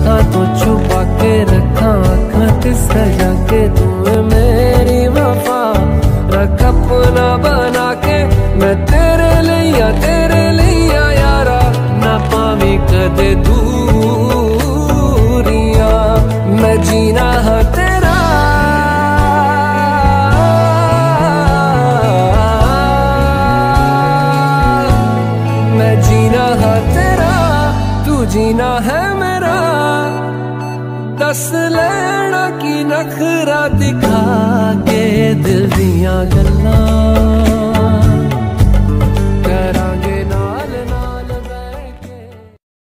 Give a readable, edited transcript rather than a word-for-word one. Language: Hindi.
हाथों छुपा के रखा आँखां ते सजा के तू मेरी वफा रख अपना बना के मैं तेरे लिया यारा ना पावी कदे दूरियां मैं जीना है तेरा मैं जीना है तेरा तू जीना है मेरा दस लेना की नखरा दिखा के दिल दियां गल्लां